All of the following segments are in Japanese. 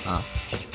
あ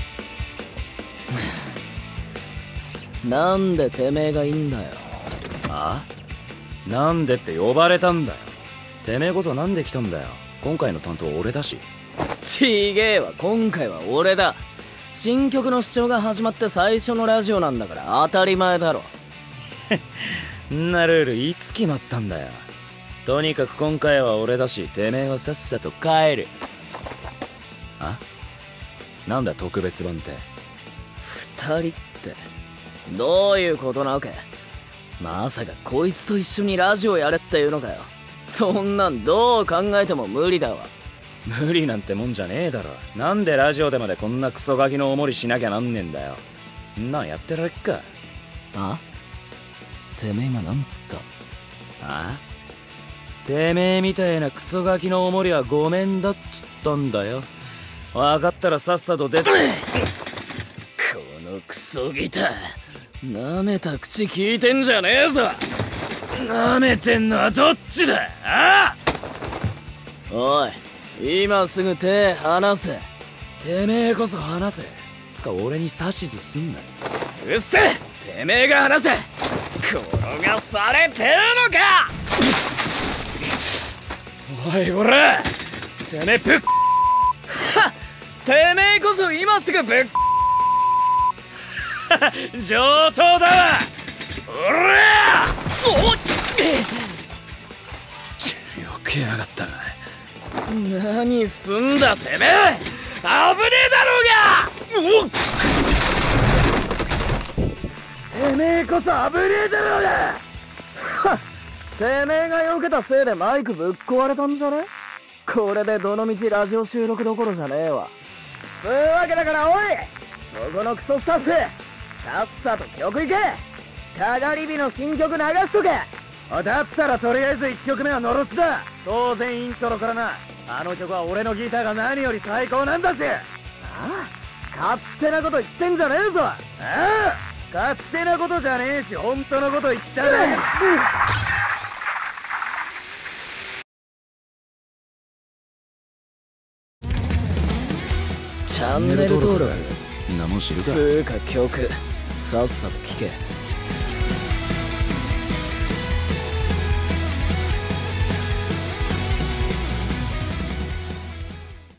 なんでてめえがいいんだよ。 あ？なんでって呼ばれたんだよ。てめえこそなんで来たんだよ。今回の担当俺だし。 ちげえわ、今回は俺だ。新曲の視聴が始まって最初のラジオなんだから当たり前だろ。 んなルールいつ決まったんだよ。とにかく今回は俺だし、てめえはさっさと帰る。あ？なんだ特別版って。 二人ってどういうことなわけ？まさかこいつと一緒にラジオやれっていうのかよ。そんなんどう考えても無理だわ。 無理なんてもんじゃねえだろ。なんでラジオでまでこんなクソガキのおもりしなきゃなんねんだよ。んなんやってられっか。 あ？てめえ今なんつった？ あ？てめえみたいなクソガキのおもりはごめんだっつったんだよ。分かったらさっさと出て。このクソギター、なめた口聞いてんじゃねえぞ。 なめてんのはどっちだ？ああ！ おい、今すぐ手離せ。 てめえこそ離せ。つか俺に指図すんな。 うっせ！てめえが離せ。転がされてるのか。 おいこら、てめえぶっはっ、てめえこそ今すぐぶっ上等だわ。おら！ おっ！ よけやがったな。 何すんだてめえ。危ねえだろうが。おっ！てめえこそ危ねえだろうが。はっ、てめえが避けたせいでマイクぶっ壊れたんじゃね？これでどのみちラジオ収録どころじゃねえわ。そういうわけだからおい、そこのクソスタッフ、さっさと曲いけ。かがり火の新曲流しとけ。 だったらとりあえず1曲目はノロスだ。当然イントロからな。あの曲は俺のギターが何より最高なんだぜ。 ああ、勝手なこと言ってんじゃねえぞ。 ああ、勝手なことじゃねえし本当のこと言っただけ。 チャンネル登録なもん知るか。 つうか曲さっさと聴け。